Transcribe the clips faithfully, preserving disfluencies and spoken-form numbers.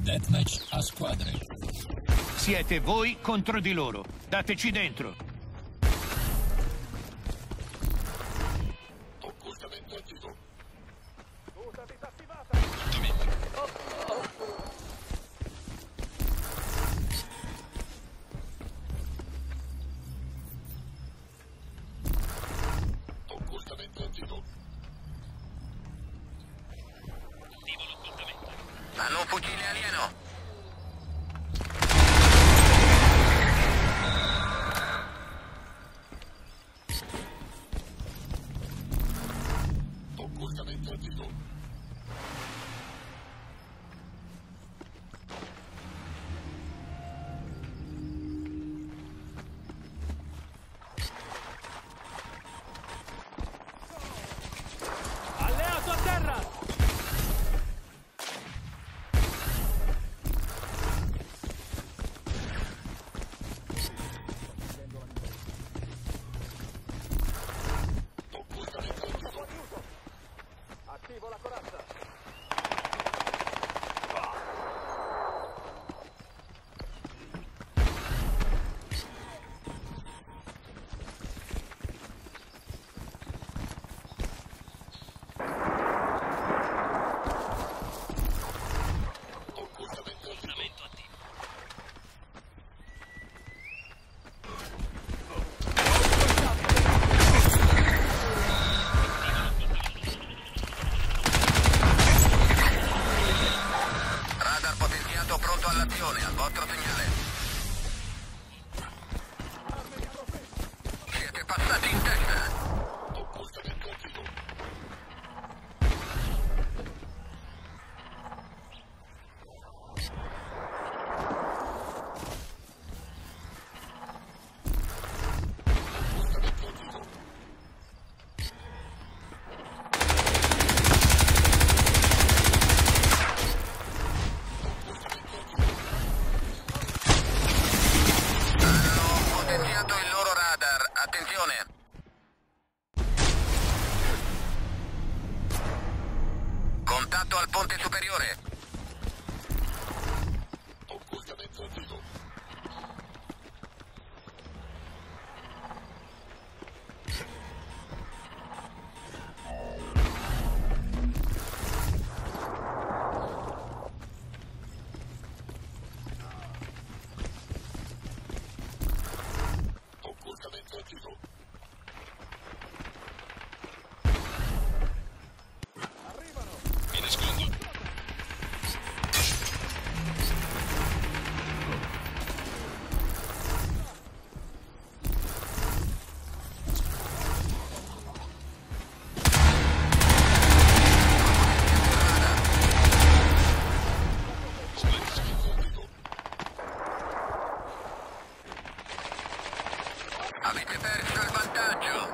Deathmatch a squadre. Siete voi contro di loro. Dateci dentro. Occultamento attivo. Tuta disattivata. Occultamento attivo. Attivo l'occultamento. Hanno un fucile alieno. Occultamento attivo. Alleato a terra! Occultamento attivo. Attivo la corazza. Occultamento attivo. Occultamento attivo. Radar potenziato pronto all'azione, al vostro segnale. Siete passati in testa. Occultamento attivo. Occultamento attivo. Hanno potenziato il loro radar. Attenzione. Contatto al ponte superiore. Occultamento attivo. Occultamento attivo. Mi nascondo. Avete perso il vantaggio.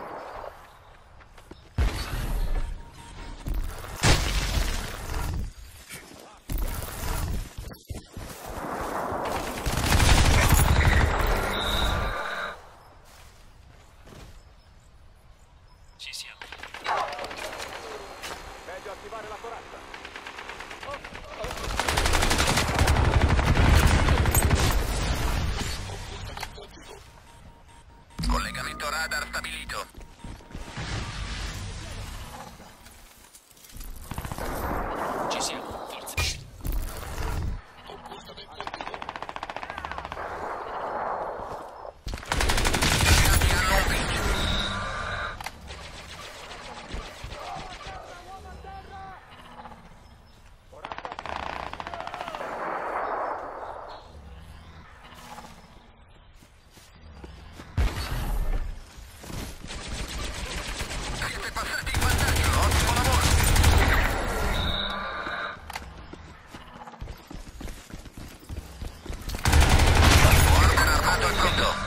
Ci siamo. Meglio attivare la corazza. Occultamento attivo. Collegamento radar stabilito. Ci siamo. Forza. Occultamento attivo. Alleati hanno un pinch. Siete passati in vantaggio. Ottimo lavoro. Order armato e pronto.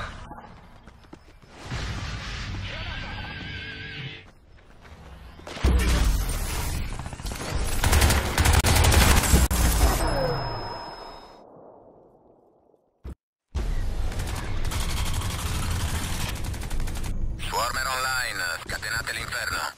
Swarmer online, scatenate l'inferno.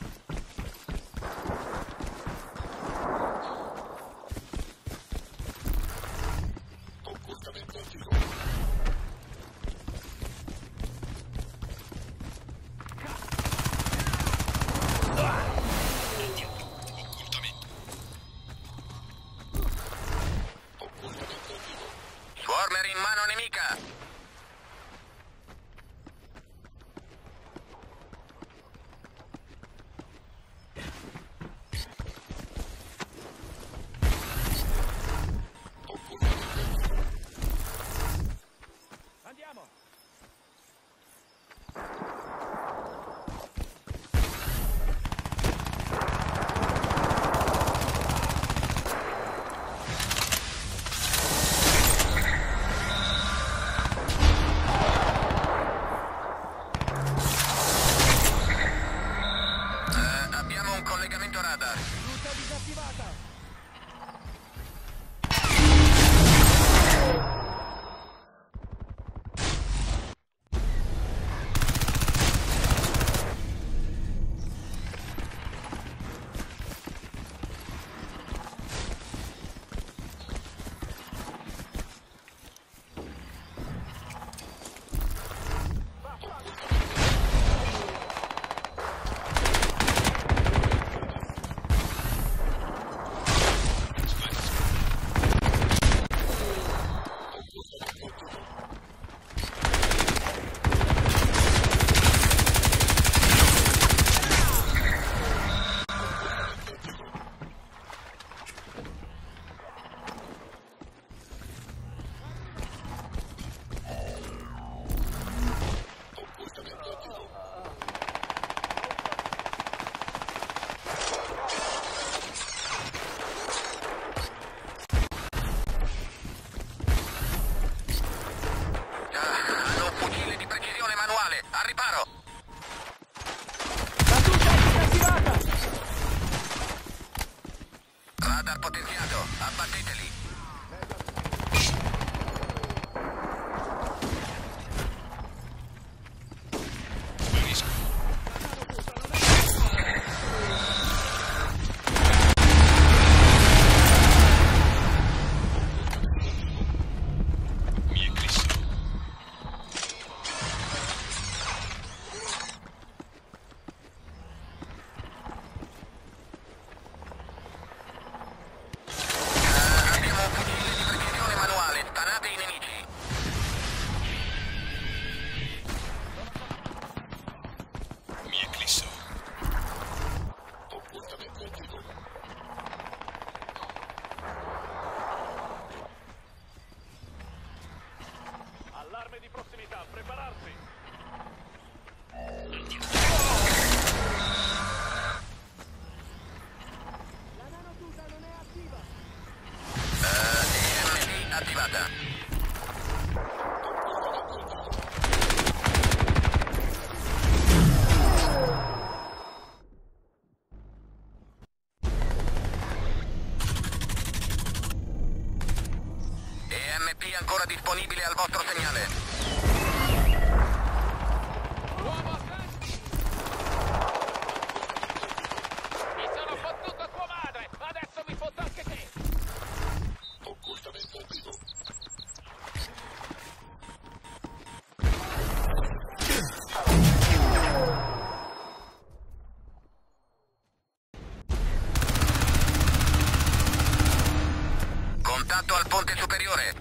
contatto al ponte superiore.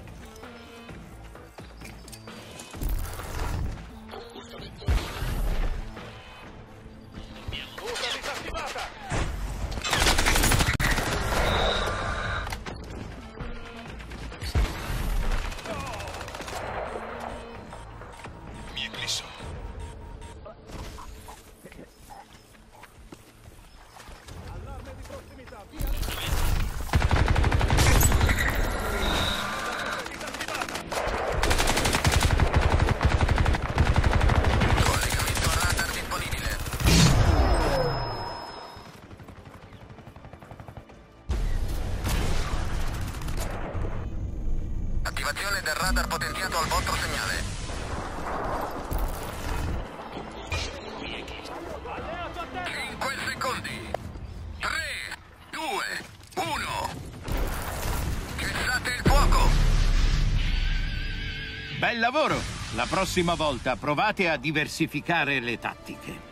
Tuta disattivata. Mi eclisso. Allarme di prossimità. Via. Collegamento radar disponibile. Attivazione del radar potenziato al vostro segnale. Alleato a terra. cinque secondi. tre, due, uno. Cessate il fuoco. Bel lavoro! La prossima volta provate a diversificare le tattiche.